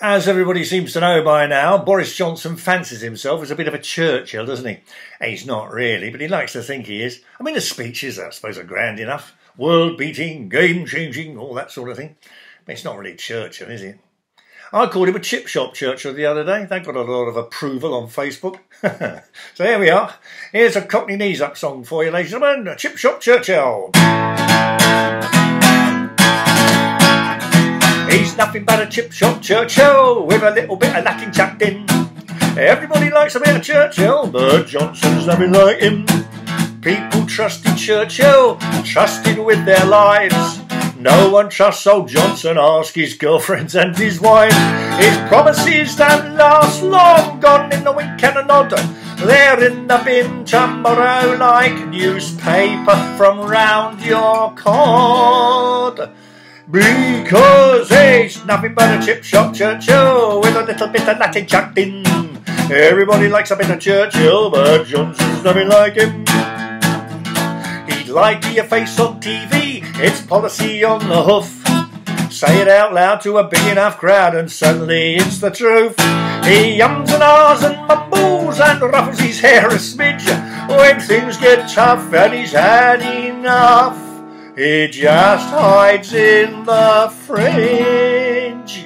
As everybody seems to know by now, Boris Johnson fancies himself as a bit of a Churchill, doesn't he? He's not really, but he likes to think he is. I mean, the speeches, I suppose, are grand enough. World-beating, game-changing, all that sort of thing. But it's not really Churchill, is it? I called him a chip shop Churchill the other day. That got a lot of approval on Facebook. So here we are. Here's a Cockney Knees Up song for you, ladies and gentlemen. Chip shop Churchill. He's nothing but a chip shop Churchill with a little bit of Latin chucked in. Everybody likes a bit of Churchill, but Johnson's nothing like him. People trusted Churchill, trusted with their lives. No one trusts old Johnson, ask his girlfriends and his wives. His promises don't last long, gone in a wink and a nod. They're in the bin tomorrow like newspaper from round your cod. Because he's nothing but a chip shop Churchill with a little bit of Latin chucked in. Everybody likes a bit of Churchill, but Johnson's nothing like him. He'd lie to your face on TV, it's policy on the hoof. Say it out loud to a big enough crowd and suddenly it's the truth. He ums and ahs and mumbles and ruffles his hair a smidge. When things get tough and he's had enough, he just hides in the fridge.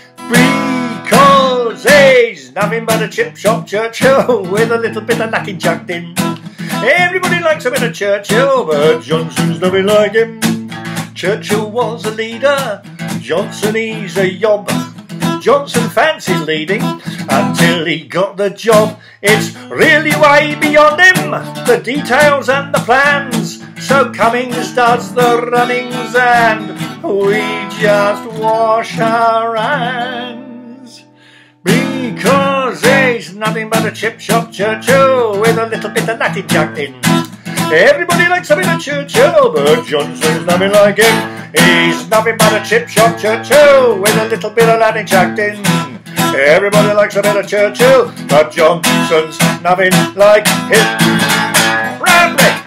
Because he's nothing but a chip shop Churchill with a little bit of Latin chucked in. Everybody likes a bit of Churchill, but Johnson's nothing like him. Churchill was a leader, Johnson he's a yob. Johnson fancied leading until he got the job. It's really way beyond him, the details and the plans. So Cummings does the runnings and we just wash our hands. Because he's nothing but a chip shop Churchill with a little bit of Latin chucked in. Everybody likes a bit of Churchill, but Johnson's nothing like him. He's nothing but a chip shop Churchill with a little bit of Latin chucked in. Everybody likes a bit of Churchill, but Johnson's nothing like him. Roundly!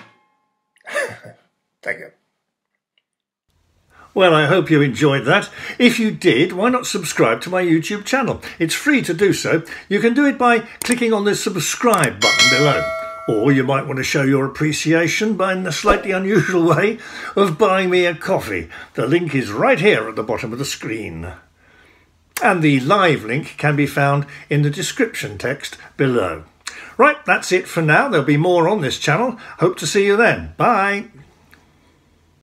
Thank you. Well, I hope you enjoyed that. If you did, why not subscribe to my YouTube channel? It's free to do so. You can do it by clicking on the subscribe button below. Or you might want to show your appreciation by in a slightly unusual way of buying me a coffee. The link is right here at the bottom of the screen. And the live link can be found in the description text below. Right, that's it for now. There'll be more on this channel. Hope to see you then. Bye.